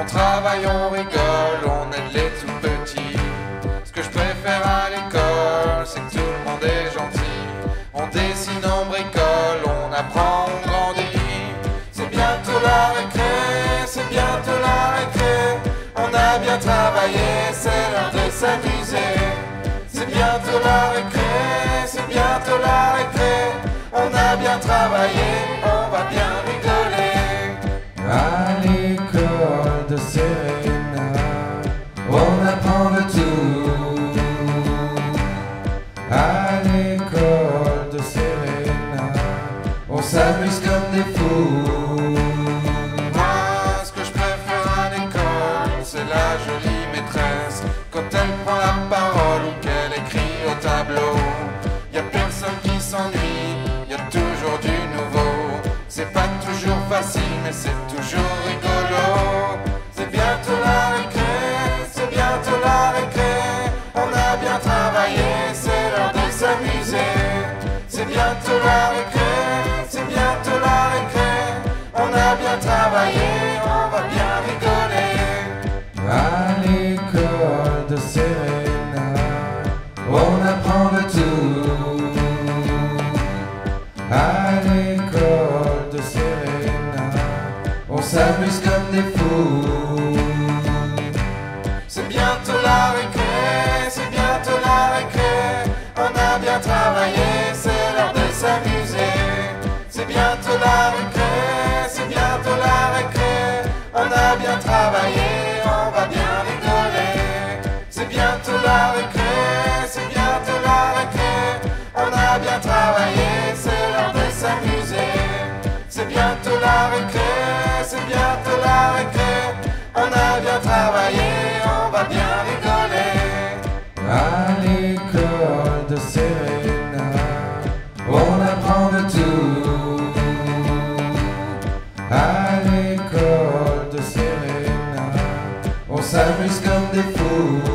On travaille, on rigole, on aide les tout petits. Ce que je préfère à l'école, c'est que tout le monde est gentil. On dessine, on bricole, on apprend, on grandit. C'est bientôt la récré, c'est bientôt la récré. On a bien travaillé, c'est l'heure de s'amuser. C'est bientôt la récré, c'est bientôt la récré. On a bien travaillé, on va bien rigoler. À l'école de Serena, on apprend de tout. À l'école de Serena, on s'amuse comme des fous. Moi, ce que je préfère à l'école, c'est la jolie maîtresse. Quand elle prend la parole ou qu'elle écrit au tableau, y a personne qui s'ennuie, y a toujours du nouveau. C'est pas toujours facile, mais c'est toujours rigolo. C'est bientôt la récré, c'est bientôt la récré. On a bien travaillé, c'est l'heure de s'amuser. C'est bientôt la récré, c'est bientôt la récré. On a bien travaillé, on va bien rigoler. À l'école de Serena, on apprend de tout. À l'école de Serena, on s'amuse comme des fous. C'est bientôt la récré, c'est bientôt la récré. On a bien travaillé, c'est l'heure de s'amuser. C'est bientôt la récré, c'est bientôt la récré. On a bien travaillé, on va bien rigoler. C'est bientôt la récré, c'est bientôt la récré. On a bien travaillé, c'est l'heure de s'amuser. C'est bientôt la récré, c'est bientôt la récré. On a bien travaillé, on va bien rigoler. À l'école de Serena, on apprend de tout. À l'école de Serena, on s'amuse comme des fous.